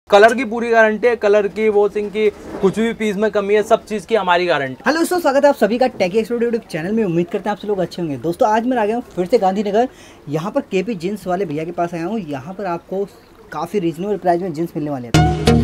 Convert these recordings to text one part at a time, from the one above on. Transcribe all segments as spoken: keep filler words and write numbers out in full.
Colour की पूरी guarantee है, कलर की, वॉशिंग की, कुछ भी पीस में कमी है, सब चीज की हमारी गारंटी। हेलो दोस्तों, स्वागत है आप सभी का टेक एक्सपर्ट यूट्यूब चैनल में। उम्मीद करते हैं आप सब लोग अच्छे होंगे। दोस्तों आज मैं आ गया हूँ फिर से गांधीनगर, यहाँ पर केपी जींस वाले भैया के पास आया हूँ। यहाँ पर आपको काफ़ी रीजनेबल प्राइस में जींस मिलने वाले हैं।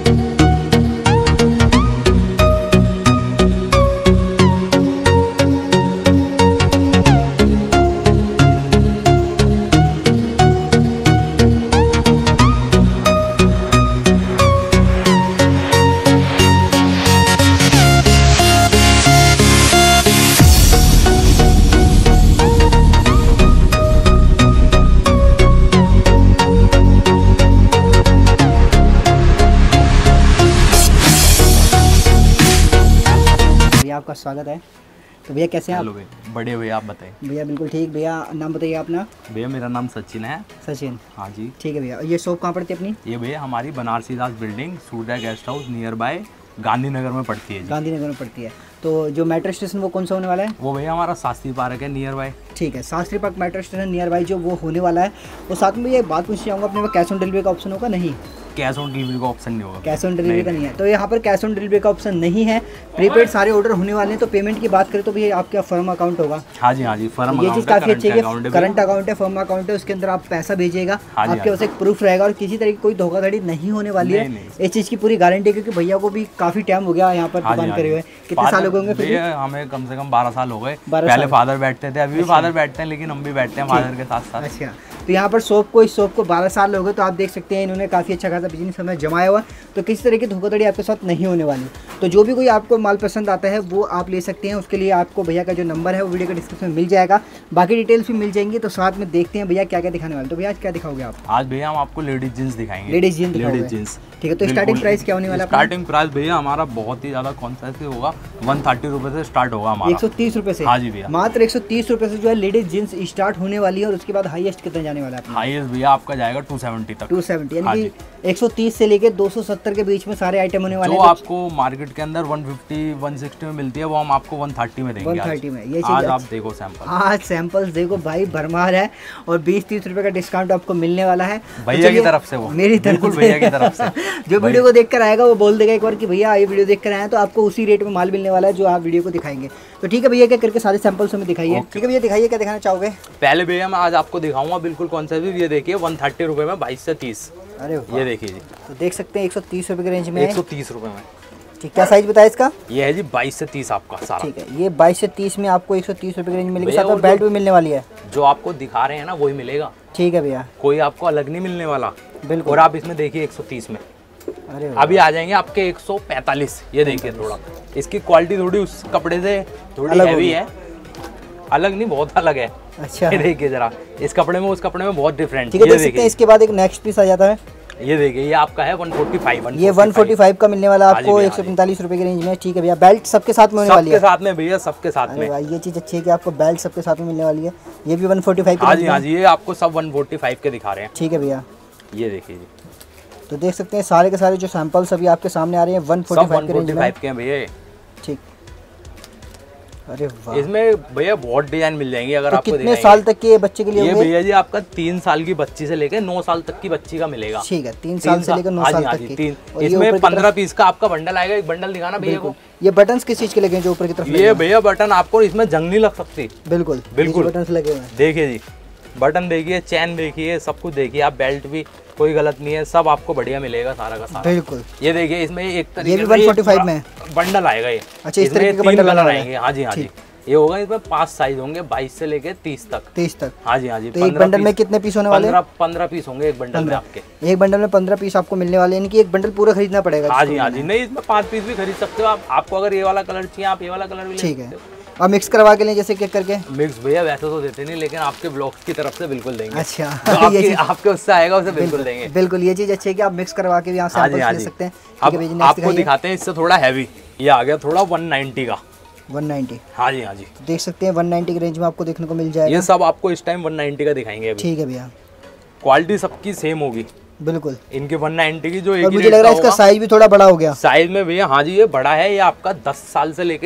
आपका स्वागत है। तो भैया कैसे हैं आप? हेलो भैया, बढ़िया भैया, आप बताइए। भैया बिल्कुल ठीक। भैया नाम बताइए अपना। भैया मेरा नाम सचिन है। सचिन, हाँ जी ठीक है भैया। ये शॉप कहाँ पड़ती है अपनी? ये भैया हमारी Banarasi Das building Surya guest house nearby Gandhinagar में पड़ती है। गांधीनगर में पड़ती है। तो जो मेट्रो स्टेशन वो कौन सा होने वाला है? वो भैया हमारा शास्त्री पार्क है नियर बाय। ठीक है, Shastri park metro station nearby जो वो होने वाला है। और साथ में ये बात पूछना चाहूँगा, अपने पास कैश ऑन डिलीवरी का ऑप्शन होगा? नहीं, कैश ऑन डिलीवरी का ऑप्शन नहीं होगा। कैश ऑन डिलीवरी का नहीं है। तो यहाँ पर कैश ऑन डिलीवरी का ऑप्शन नहीं है। प्रीपेड सारे ऑर्डर होने वाले हैं। तो पेमेंट की बात करें तो भैया आपका फर्म अकाउंट होगा। हाँ जी हाँ जी, फर्म ये चीज़ काफ़ी अच्छी है। करंट अकाउंट है, फर्म अकाउंट है, उसके अंदर आप पैसा भेजिएगा, आपके पास एक प्रूफ रहेगा और किसी तरह की कोई धोखाधड़ी नहीं होने वाली है। इस चीज़ की पूरी गारंटी है, क्योंकि भैया को भी काफ़ी टाइम हो गया यहाँ पर दुकान करे हुए। कितने साल हो गए होंगे? फिर हमें कम से कम बारह साल हो गए। पहले फादर बैठते थे, अभी भी फादर बैठते हैं, लेकिन हम भी बैठते हैं फादर के साथ साथ। अच्छा, तो यहाँ पर शॉप को इस शॉप को बारह साल हो गए। तो आप देख सकते हैं इन्होंने काफ़ी अच्छा खासा बिजनेस हमें जमाया हुआ। तो किसी तरह की धोखाधड़ी आपके साथ नहीं होने वाली। तो जो भी कोई आपको माल पसंद आता है वो आप ले सकते हैं। उसके लिए आपको भैया का जो नंबर है वो वीडियो के डिस्क्रिप्शन में मिल जाएगा, बाकी डिटेल्स भी मिल जाएंगी। तो साथ में देखते हैं भैया क्या क्या दिखाने वाले। तो भैया आज क्या दिखाओगे आप? आज भैया हम आपको लेडीज जींस दिखाएंगे। लेडीज जींस लेडीज जींस, ठीक है। तो स्टार्टिंग प्राइस क्या होने वाला है? स्टार्टिंग प्राइस भैया हमारा बहुत ही ज्यादा कौन सा होगा, वन थर्टी रुपए से स्टार्ट होगा हमारा। एक सौ तीस रुपए से? हाँ जी भैया, मात्र एक सौ तीस रुपए से जो है लेडीज जींस स्टार्ट होने वाली है। और उसके बाद हाईएस्ट कितना जाने वाला है? हाईएस्ट भैया आपका जाएगा टू सेवेंटी तक। टू सेवेंटी यानी कि एक सौ तीस से लेके दो सौ सत्तर के बीच में सारे आइटम होने वाले हैं। जो आपको मार्केट के अंदर वन फिफ्टी वन सिक्सटी में मिलती है, वो हम आपको वन थर्टी में देंगे। वन थर्टी में ये आज आप देखो सैंपल। आज सैंपल्स देखो भाई, भरमार है। और बीस तीस रुपए का डिस्काउंट आपको मिलने वाला है भैया की तरफ से। वो मेरी तरफ से, भैया की तरफ से जो वीडियो को देखकर आएगा वो बोल देगा एक बार कि भैया ये वीडियो देखकर आए, तो आपको उसी रेट में माल मिलने वाला है जो आप वीडियो को दिखाएंगे। तो ठीक है भैया, क्या करके सारे सैंपल्स हमें दिखाइए। ठीक है भैया, दिखाइए क्या दिखाना चाहोगे? पहले भैया मैं आज आपको दिखाऊंगा बिल्कुल कौन सा भी। ये देखिए वन थर्टी रुपए में बाईस से तीस। अरे ये देखिए जी, तो देख सकते हैं एक सौ तीस रुपए की रेंज में, एक सौ तीस रुपए में। ठीक, क्या साइज बताया इसका? ये है जी बाईस से तीस आपका सारा। ठीक है, ये बाईस से तीस में आपको एक सौ तीस रुपए की रेंज मिलेगी। साथ में बेल्ट भी मिलने वाली है। जो आपको दिखा रहे हैं ना वही मिलेगा। ठीक है भैया, कोई आपको अलग नहीं मिलने वाला। बिल्कुल। और आप इसमें देखिए एक सौ तीस में अरे अभी आ जाएंगे आपके एक सौ पैंतालीस। ये देखिए, थोड़ा इसकी क्वालिटी थोड़ी उस कपड़े से थोड़ी हैवी है। अलग नहीं, बहुत अलग है। अच्छा, ये देखिए जरा, इस कपड़े में उस कपड़े में बहुत डिफरेंट। ठीक है, देख सकते हैं। इसके बाद एक नेक्स्ट पीस आ जाता है। ये देखिए, ये आपका है वन फोर्टी फाइव। ये वन फोर्टी फाइव का मिलने वाला आपको एक सौ पैंतालीस रुपए की रेंज में। ठीक है भैया, बेल्ट सबके साथ में होने वाली है। सबके साथ में भैया, सबके साथ में। भाई ये चीज अच्छी है कि आपको बेल्ट सबके साथ में मिलने वाली है। ये भी वन फोर्टी फाइव। हाँ जी हाँ जी, ये आपको सब वन फोर्टी फाइव के दिखा रहे हैं। ठीक है भैया, ये देखिए जी, तो देख सकते हैं सारे के सारे जो सैंपल्स अभी आपके सामने आ रहे हैं वन फोर्टी फाइव के रेंज में के भैया। ठीक, अरे वाह, इसमें भैया बहुत डिजाइन मिल जाएंगी। अगर तो आपको कितने साल तक के बच्चे के लिए? ये भैया जी आपका तीन साल की बच्ची से लेकर नौ साल तक की बच्ची का मिलेगा। ठीक है, तीन साल से लेकर नौ साल तक की। इसमें पंद्रह पीस का आपका बंडल आएगा। एक बंडल दिखाना भैया को। ये बटन्स किस चीज के लगे हैं जो ऊपर की तरफ? ये भैया बटन आपको इसमें जंग नहीं लग सकती। बिल्कुल बिल्कुल बटन्स लगे हुए हैं। देखिए जी, बटन देखिए, चैन देखिए, सब कुछ देखिए आप। बेल्ट भी कोई गलत नहीं है, सब आपको बढ़िया मिलेगा सारा का सारा। बिल्कुल। ये देखिए, इसमें एक तरीके ये भी वन फोर्टी फाइव में बंडल आएगा। ये अच्छा, इस तरीके के बंडल आएंगे। हाँ जी हाँ जी, ये होगा। इसमें पांच साइज होंगे, बाईस से लेके तीस तक। तीस तक? हाँ जी हाँ जी। तो एक बंडल में कितने पीस होने वाले हैं? पंद्रह पीस होंगे एक बंडल में आपके। एक बंडल में पंद्रह पीस आपको मिलने वाले हैं, यानी कि एक बंडल पूरा खरीदना पड़ेगा। हाँ जी हाँ जी, नहीं इसमें पांच पीस भी खरीद सकते हो आप। आपको अगर ये वाला कलर चाहिए, आप ये वाला कलर भी ले सकते हो। ठीक है, और मिक्स करवा के लें जैसे केक करके? मिक्स भैया वैसे तो देते नहीं, लेकिन आपके ब्लॉग्स की तरफ से बिल्कुल देंगे। अच्छा, आपके, आपके उससे आएगा उसे बिल्कुल देंगे। बिल्कुल, ये चीज अच्छी है कि आप मिक्स करवा के भी यहाँ से ले सकते हैं। अब आपको दिखाते हैं इससे थोड़ा हैवी। ये आ गया थोड़ा वन नाइंटी का। One ninety? हाँ जी हाँ जी, देख सकते हैं वन नाइंटी की रेंज में आपको देखने को मिल जाएगा। ये सब आपको इस टाइम वन नाइंटी का दिखाएंगे। ठीक है भैया, क्वालिटी सबकी सेम होगी। बिल्कुल, इनके वन नाइंटी की जो एक मुझे लग रहा है इसका साइज भी थोड़ा बड़ा हो गया। साइज में भैया हाँ जी, ये बड़ा है। ये आपका दस साल से लेके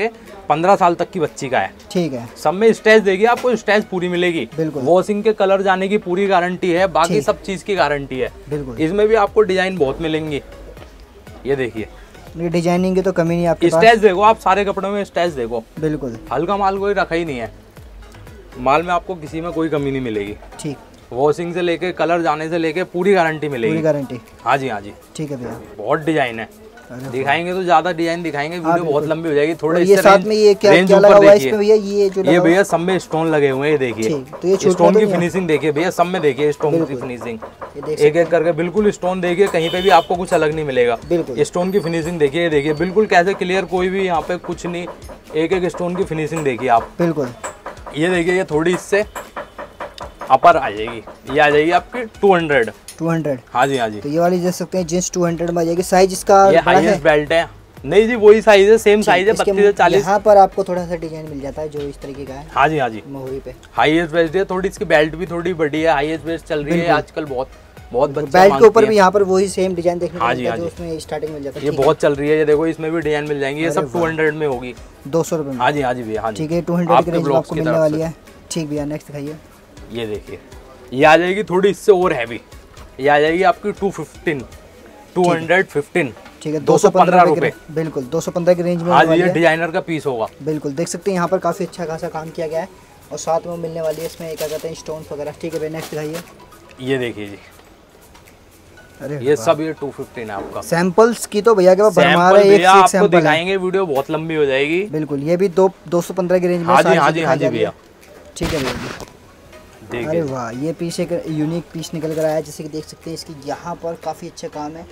पंद्रह साल तक की बच्ची का है। ठीक है, सब में स्टेज देगी आपको, स्टेज पूरी मिलेगी। बिल्कुल। वॉशिंग के कलर जाने की पूरी गारंटी है, बाकी सब चीज की गारंटी है। बिल्कुल। इसमें भी आपको डिजाइन बहुत मिलेंगी। ये देखिए, ये डिजाइनिंग की तो कमी नहीं आपके पास। स्टेज देखो आप, सारे कपड़ों में स्टेज देखो। बिल्कुल, हल्का माल कोई रखा ही नहीं है। माल में आपको किसी में कोई कमी नहीं मिलेगी। ठीक, वॉशिंग से लेके कलर जाने से लेके पूरी गारंटी मिलेगी। पूरी गारंटी। हाँ जी, हाँ जी। ठीक है भैया, बहुत डिजाइन है। दिखाएंगे तो ज्यादा डिजाइन दिखाएंगे, वीडियो बहुत लंबी हो जाएगी। थोड़े ये साथ में ये क्या क्या लगा हुआ है इसमें भैया? ये जो ये भैया सब में स्टोन लगे हुए हैं, ये देखिए। तो ये स्टोन की फिनिशिंग देखिए भैया, सब में देखिए स्टोन की फिनिशिंग, एक एक करके बिल्कुल स्टोन देखिए, कहीं पे भी आपको कुछ अलग नहीं मिलेगा। बिल्कुल, स्टोन की फिनिशिंग देखिए, ये देखिए बिल्कुल कैसे क्लियर, कोई भी यहाँ पे कुछ नहीं, एक एक स्टोन की फिनिशिंग देखिए आप। बिल्कुल, ये देखिए, ये थोड़ी इससे अपर आ जाएगी, ये आ जाएगी आपकी टू हंड्रेड। Two hundred. हाँ जी, हाँ जी। तो ये वाली देख सकते हैं जींस टू हंड्रेड में आ जाएगी। साइज इसका ये हाईएस्ट बेल्ट है। नहीं जी, वही साइज है, सेम साइज है, बत्तीस से चालीस। यहाँ पर आपको थोड़ा सा डिजाइन मिल जाता है जो इस तरीके का है। हाँ जी, हाँ जी। मोहरी पे हाईएस्ट बेल्ट है, थोड़ी इसकी बेल्ट भी थोड़ी बड़ी है, हाईएस्ट बेल्ट चल रही है आजकल, बहुत बहुत बच्चे बेल्ट के ऊपर भी यहाँ पर वही सेम डिजाइन देखने को हाँ मिलता जी, है हाँ जो उसमें स्टार्टिंग मिल जाता है। ये बहुत चल रही है, ये देखो इसमें भी डिजाइन मिल जाएंगी। ये सब टू हंड्रेड में होगी, दो सौ रुपए में। हाँ जी, हाँ जी भैया, हाँ जी। ठीक है, टू हंड्रेड की रेंज में आपको मिलने वाली है। ठीक भैया, नेक्स्ट दिखाइए। ये देखिए, ये आ जाएगी थोड़ी इससे और हैवी, ये आ जाएगी आपकी two fifteen, two hundred fifteen. ठीक है, दो सौ पंद्रह रुपए। बिल्कुल, दो सौ पंद्रह की रेंज में। आज ये डिजाइनर का पीस होगा। बिल्कुल, देख सकते हैं यहाँ पर काफी अच्छा खासा काम किया गया है और साथ में मिलने वाली है इसमें क्या कहते हैं स्टोन्स वगैरह। ठीक है भैया, नेक्स्ट दिखाइए। ये देखिए जी, अरे ये सब ये टू फिफ्टीन है आपका। सैंपल्स की तो भैया के पास भरमार है, एक से एक सैंपल दिखाएंगे, वीडियो बहुत लंबी हो जाएगी। बिल्कुल, ये भी दो दो सौ पंद्रह की रेंज में। हाँ जी, हाँ जी, हाँ जी भैया। ठीक है भैया, देखिए। अरे वाह, ये पीस एक यूनिक पीस निकल कर आया है, जैसे कि देख सकते हैं इसकी यहाँ पर काफी अच्छा काम है,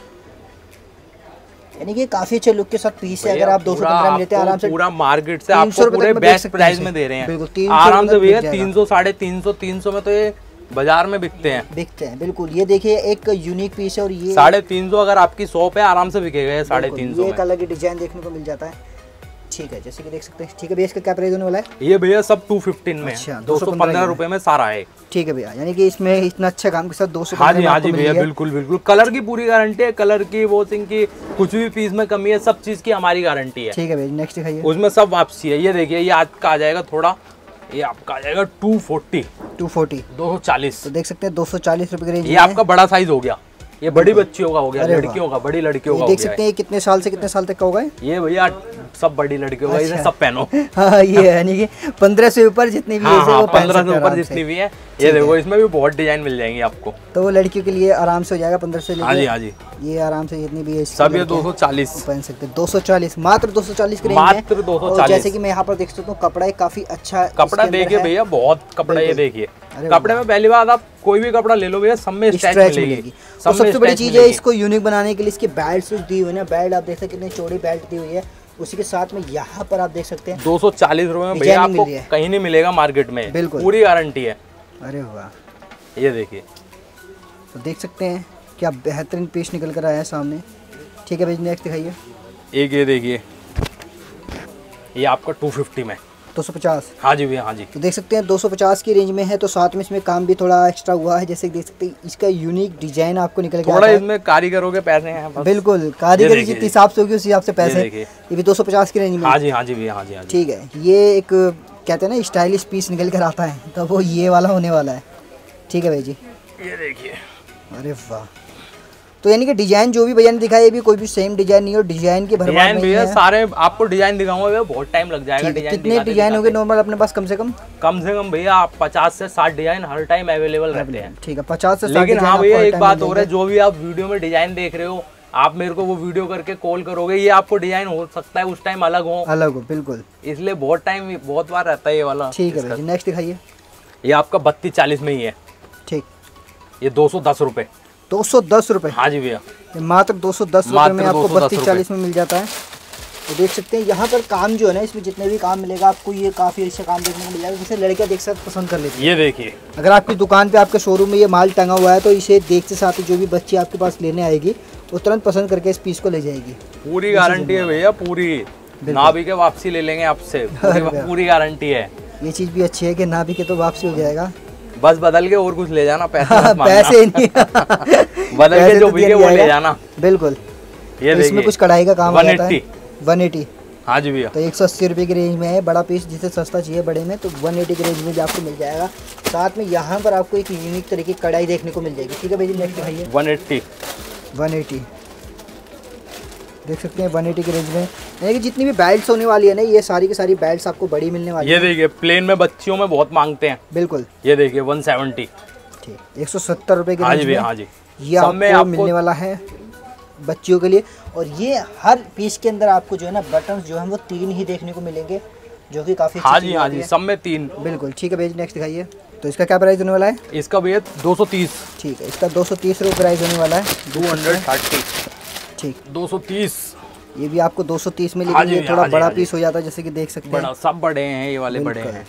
यानी कि काफी अच्छे लुक के साथ पीस है। अगर आप दो सौ पंद्रह में लेते हैं आराम से, पूरा मार्केट से आपको पूरे बेस्ट प्राइस में दे रहे हैं। बिल्कुल, आराम से भैया तीन सौ साढ़े तीन सौ तीन सौ में तो ये बाजार में बिकते हैं बिकते हैं बिल्कुल। ये देखिए एक यूनिक पीस है और ये साढ़े तीन सौ अगर आपकी शॉप है आराम से बिकेगा ये साढ़े तीन सौ। ये एक अलग ही डिजाइन देखने को मिल जाता है। ठीक है, जैसे कि देख सकते हैं। ठीक है भैया, इसका क्या प्राइस होने वाला है? ये भैया सब टू फिफ्टीन में, अच्छा, दो सौ पंद्रह रुपए में सारा है। ठीक है भैया, यानी कि इसमें इतना अच्छा काम के साथ दो सौ। हाँ जी, हाँ जी भैया, बिल्कुल बिल्कुल। कलर की पूरी गारंटी है, कलर की वॉशिंग की कुछ भी पीस में कमी है, सब चीज की हमारी गारंटी है। ठीक है भैया, नेक्स्ट दिखाइए। उसमें सब वापसी है। ये देखिए, ये आज का आ जाएगा थोड़ा, ये आपका आ जाएगा टू फोर्टी, टू फोर्टी, दो सौ चालीस। तो देख सकते हैं दो सौ चालीस रुपए की रेंज। ये आपका बड़ा साइज हो गया, ये बड़ी बच्चियों का हो गया, लड़कियों का, बड़ी लड़कियों का देख सकते हैं कितने साल से कितने साल तक का होगा ये भैया, सब बड़ी लड़कियों का, इसे सब पहनो। हाँ, ये यानी कि पंद्रह से ऊपर जितनी भी है वो पंद्रह से ऊपर जितनी भी है। ये देखो, इसमें भी बहुत डिजाइन मिल जाएंगे आपको, तो वो लड़कियों के लिए आराम से हो जाएगा पंद्रह से। हाँ जी, हाँ जी, ये आराम से जितनी भी है सब ये दो सौ चालीस पहन सकते हैं। दो सौ चालीस, मात्र दो सौ चालीस की रेंज है, मात्र दो सौ चालीस। जैसे कि मैं यहाँ पर देख सकता हूँ, कपड़ा काफी अच्छा कपड़ा देखिए भैया, बहुत कपड़ा। ये देखिए, कपड़े में पहली बात आप कोई भी कपड़ा ले लो भैया, सब में स्ट्रेच मिलेगी। तो सबसे बड़ी चीज है इसको यूनिक बनाने के लिए इसके बेल्ट दी हुई है ना, बेल्ट आप देख सकते हैं कितनी चौड़ी बेल्ट दी हुई है। उसी के साथ में यहाँ पर आप देख सकते हैं दो सौ चालीस रुपए में भैया आपको कहीं नहीं मिलेगा मार्केट में, बिल्कुल पूरी गारंटी है। अरे वाह, ये देखिए, तो देख सकते हैं क्या बेहतरीन पीस निकल कर आया है सामने। ठीक है भाई, नेक्स्ट दिखाइए। एक ये देखिए, ये आपका टू फिफ्टी में दो सौ पचास। हाँ जी भैया, हाँ जी। तो देख सकते हैं दो सौ पचास की रेंज में है, तो साथ में इसमें काम भी थोड़ा एक्स्ट्रा हुआ है। जैसे देख सकते हैं इसका यूनिक डिजाइन आपको निकल के थोड़ा इसमें कारीगरों के पैसे हैं बस। बिल्कुल, कारीगरी जितने हिसाब से होगी उस हिसाब से पैसे। ये भी दो सौ पचास की रेंज में। हाँ जी, हाँ जी भैया, हाँ जी। ठीक है, ये एक कहते हैं ना स्टाइलिश पीस निकल कर आता है, तो वो ये वाला होने वाला है। ठीक है भाई जी, ये देखिए। अरे वाह, तो यानी कि डिजाइन जो भी भैया ने दिखाया, ये भी कोई भी सेम डिजाइन नहीं है और डिजाइन के भरमार नहीं है। सारे आपको डिजाइन दिखाऊंगा, बहुत टाइम लग जाएगा डिजाइन। कितने डिजाइन होंगे नॉर्मल अपने पास? कम से कम कम से कम भैया आप पचास से साठ डिजाइन हर टाइम अवेलेबल रहते हैं। ठीक है, पचास से साठ। लेकिन हाँ भैया, एक बात हो रहा है, जो भी आप वीडियो में डिजाइन देख रहे हो, आप मेरे को वो वीडियो करके कॉल करोगे, ये आपको डिजाइन हो सकता है उस टाइम अलग हो अलग हो, बिल्कुल, इसलिए बहुत टाइम बहुत बार रहता है ये वाला। ठीक है, नेक्स्ट दिखाइए। ये आपका बत्तीस चालीस में ही है। ठीक, ये दो सौ दस रुपए। दो सौ दस रुपए? हाँ जी भैया, मात्र दो सौ दस रुपए में आपको बत्तीस चालीस में मिल जाता है। तो देख सकते हैं यहाँ पर काम जो है ना, इसमें जितने भी काम मिलेगा आपको, ये काफ़ी अच्छा काम देखने को मिल जाएगा, जिसे लड़कियाँ देख सकते पसंद कर लेती हैं। ये देखिए, अगर आपकी दुकान पे आपके शोरूम में ये माल टंगा हुआ है, तो इसे देखते साथ ही जो भी बच्ची आपके पास लेने आएगी वो तुरंत पसंद करके इस पीस को ले जाएगी। पूरी गारंटी है भैया, पूरी, ना भी के वापसी ले लेंगे आपसे, पूरी गारंटी है। ये चीज़ भी अच्छी है कि ना भी के तो वापसी हो जाएगा, बस बदल के और कुछ ले जाना, पैसे पैसे नहीं बदल के जो भी है वो ले जाना। बिल्कुल। ये तो इसमें कुछ कढ़ाई का काम आ जाता है। One eighty. हाँ जी भैया। तो एक सौ अस्सी रुपये की रेंज में है। बड़ा पीस जिसे सस्ता चाहिए बड़े में तो वन एटी की रेंज में भी आपको मिल जाएगा। साथ में यहाँ पर आपको एक यूनिक तरीके की कढ़ाई देखने को मिल जाएगी। ठीक है भैया, नेक्स्ट दिखाइए। वन एट्टी वन एटी देख सकते हैं वन एटी की रेंज में। यानी कि जितनी भी बेल्ट्स होने वाली है ना, ये सारी की सारी बेल्ट्स आपको बड़ी मिलने वाली ये है। देखिए प्लेन में बच्चियों में बहुत मांगते हैं। बिल्कुल, ये देखिए वन सेवेंटी। ठीक, एक सौ सत्तर रुपये की हाँ रेंज जी में हाँ जी। ये आपको, आपको मिलने वाला है बच्चियों के लिए। और ये हर पीस के अंदर आपको जो है ना बटन जो है वो तीन ही देखने को मिलेंगे, जो कि काफ़ी हाँ जी हाँ जी, सब में तीन। बिल्कुल ठीक है भैया, नेक्स्ट दिखाइए। तो इसका क्या प्राइस होने वाला है? इसका भैया दो सौ तीस। ठीक है, इसका दो सौ तीस रुपये प्राइस होने वाला है। Two hundred thirty. ठीक, दो सौ तीस। ये भी आपको दो सौ तीस में, हाँ लेकिन ये थोड़ा हाँ बड़ा हाँ पीस हो जाता है, जैसे कि देख सकते बड़ा, हैं। सब बड़े हैं, ये वाले बड़े हैं।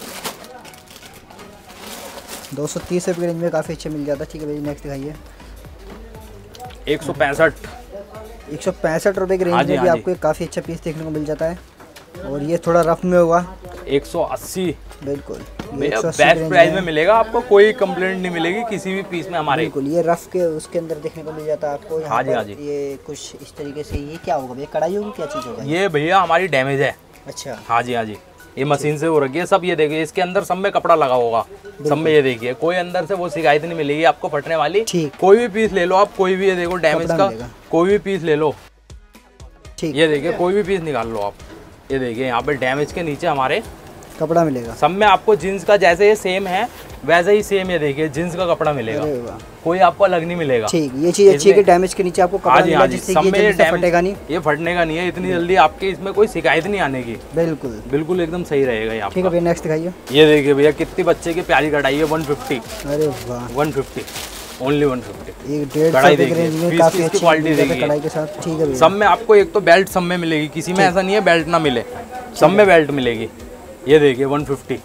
दो सौ तीस रुपये रेंज में काफ़ी अच्छा मिल जाता है। ठीक है भैया, नेक्स्ट दिखाइए। एक सौ पैंसठ। एक सौ पैंसठ रुपये की रेंज हाँ में भी हाँ आपको एक काफ़ी अच्छा पीस देखने को मिल जाता है। और ये थोड़ा रफ में होगा। एक सौ अस्सी। बिल्कुल, भैया बेस्ट प्राइस में मिलेगा आपको, कोई कंप्लेंट नहीं मिलेगी किसी भी पीस में हमारे। बिल्कुल, ये रफ के उसके अंदर देखने को मिल जाता है आपको। यहाँ हाँ जी पर हाँ जी। ये कुछ इस तरीके से, ये क्या होगा भैया, कढ़ाई होगी, क्या चीज़ होगा ये भैया हमारी डैमेज है। अच्छा, हाँ जी हाँ जी, ये मशीन से हो रखी है सब। ये देखिए इसके अंदर सब में कपड़ा लगा होगा, सब में। ये देखिए कोई अंदर से वो शिकायत नहीं मिलेगी आपको फटने वाली। ठीक, कोई भी पीस ले लो आप, कोई भी, ये देखो डैमेज का कोई भी पीस ले लो। ठीक, ये देखिए कोई भी पीस निकाल लो आप। ये देखिए यहाँ पे डैमेज के नीचे हमारे कपड़ा मिलेगा। सब में आपको जीन्स का जैसे ये सेम है वैसे ही सेम, ये देखिए जीन्स का कपड़ा मिलेगा, अरे वाह, कोई आपको अलग नहीं मिलेगा। ठीक, ये चीज़ अच्छी है कि डैमेज के नीचे आपको कपड़ा हाँ जी मिलेगा, हाँ जी, जिससे सब ये में जल्दी से डैमेज- फटेगा नहीं। ये फटने का नहीं है, इतनी जल्दी आपके इसमें कोई शिकायत नहीं आने की। बिल्कुल बिल्कुल एकदम सही रहेगा ये ठीक है आपका। भैया, नेक्स्ट दिखाइए। ये देखिए भैया कितनी बच्चे की प्यारी कढ़ाई है, वन फिफ्टी। अरे वाह, one fifty, only one fifty. एक डेढ़ सौ कढ़ाई रुपये की देखिए, रेंज में पीस काफ़ी पीस की अच्छी क्वालिटी मिल जाती है देखिए। कढ़ाई के साथ। ठीक है भैया, सब में आपको एक तो बेल्ट सब में मिलेगी, किसी में ऐसा नहीं है बेल्ट ना मिले, सब में बेल्ट मिलेगी। ये देखिए वन फिफ्टी।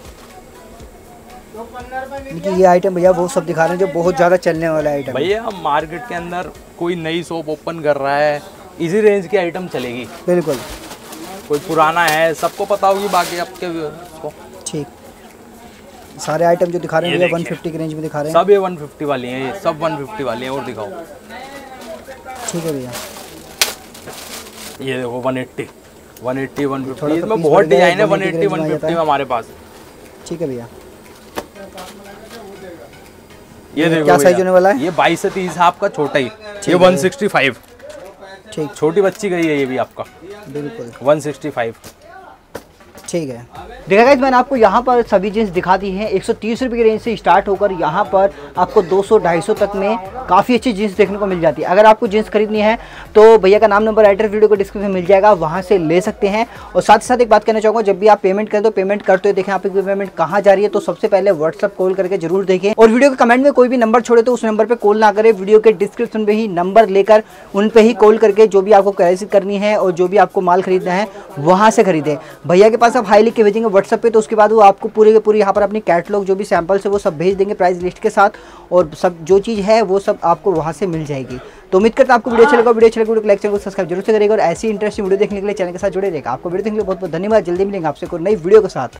देखिए ये आइटम भैया वो सब दिखा रहे हैं जो बहुत ज़्यादा चलने वाला आइटम। भैया मार्केट के अंदर कोई नई शॉप ओपन कर रहा है, इसी रेंज की आइटम चलेगी। बिल्कुल, कोई पुराना है सबको पता होगी, बाकी आपके को ठीक, सारे आइटम जो दिखा रहे हैं ये भैया वन देखिए। फिफ्टी की रेंज में दिखा रहे हैं। सब ये वन फिफ्टी वाली हैं, ये सब वन फिफ्टी वाली हैं। और दिखाओ, ठीक है भैया, ये देखो one eighty, one eighty, one थोड़ा फिफ्टी। सा इसमें पीस बहुत बढ़ गया है, डिजाइन है, वन one eighty एट्टी की वन range में आ फिफ्टी जाता में हमारे पास। ठीक है भैया। ये देखो क्या भैया, साइज होने वाला है? ये बाईस से तीस है आपका, छोटा ही। ये है। One sixty five. ठीक, छोटी बच्ची का ही है ये भी आपका, बिल्कुल वन सिक्सटी फाइव। ठीक है। देखा गाइस, मैंने आपको यहाँ पर सभी जीन्स दिखा दी हैं। एक सौ तीस रुपये की रेंज से स्टार्ट होकर यहाँ पर आपको दो सौ ढाई सौ तक में काफ़ी अच्छी जीन्स देखने को मिल जाती है। अगर आपको जीन्स खरीदनी है तो भैया का नाम, नंबर, एड्रेस वीडियो को डिस्क्रिप्शन में मिल जाएगा, वहाँ से ले सकते हैं। और साथ ही साथ एक बात कहना चाहूँगा, जब भी आप पेमेंट करें तो पेमेंट करते हुए देखें आपकी पेमेंट कहाँ जा रही है, तो सबसे पहले व्हाट्सअप कॉल करके जरूर देखें। और वीडियो के कमेंट में कोई भी नंबर छोड़े तो उस नंबर पर कॉल ना करें, वीडियो के डिस्क्रिप्शन में ही नंबर लेकर उन पर ही कॉल करके जो भी आपको क्वारी करनी है और जो भी आपको माल खरीदना है वहाँ से खरीदें। भैया के पास आप हाई लिख के भेजेंगे व्हाट्सएप पे, तो उसके बाद वो आपको पूरे के पूरे यहाँ पर अपनी कैटलॉग जो भी सैंपल्स है वो सब भेज देंगे प्राइस लिस्ट के साथ, और सब जो चीज़ है वो सब आपको वहाँ से मिल जाएगी। तो उम्मीद करता हूं आपको वीडियो अच्छा लगा। वीडियो अच्छा लगा वीडियो को लाइक, चैनल को सब्सक्राइब जरूर से करेगा और ऐसी इंटरेस्टिंग वीडियो देखने के लिए चैनल के साथ जुड़े रहेगा। आपको वीडियो देखने के लिए बहुत बहुत धन्यवाद। जल्दी मिलेंगे आपसे कोई नई वीडियो के साथ।